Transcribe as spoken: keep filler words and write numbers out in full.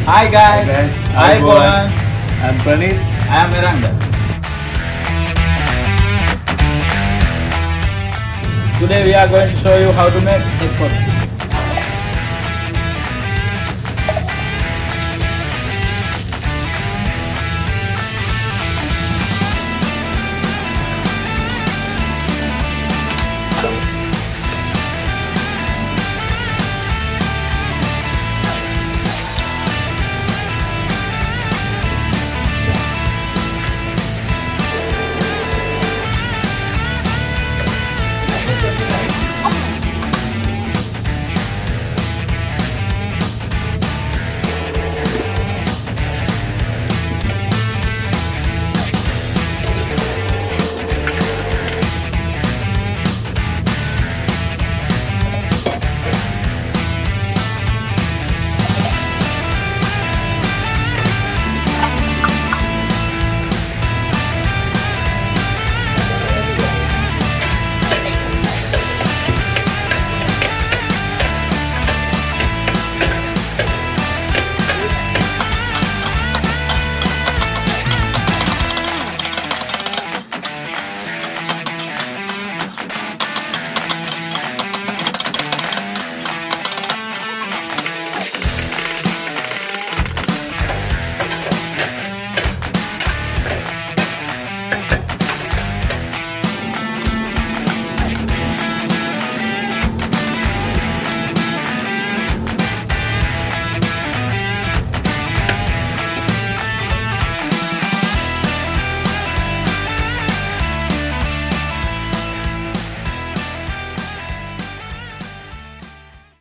Hi guys. Hi guys. Hi I'm Bohan. I'm Pranit. I am Miranda. Today we are going to show you how to make egg Kotthu.